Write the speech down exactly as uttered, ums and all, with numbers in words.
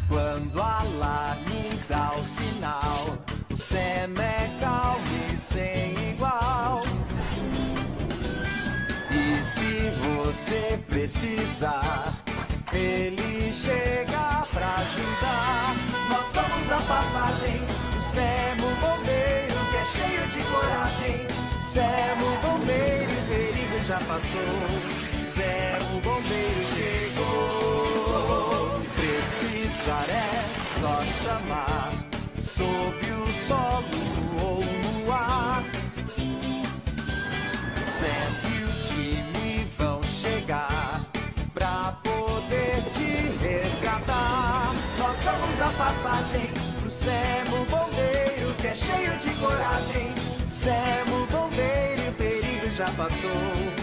Quando a alarme dá o sinal, o S E M é calmo e sem igual. E se você precisar, ele chega pra ajudar. Nós vamos dar passagem pro S E M, o bombeiro que é cheio de coragem. S E M, o bombeiro, o perigo já passou. S E M, o bombeiro chegou. Se precisar é só chamar, sob o solo ou no ar. S E M e o time vão chegar pra poder te resgatar. Nós vamos dar passagem pro S E M, o bombeiro que é cheio de coragem. S E M, o bombeiro, o perigo já passou.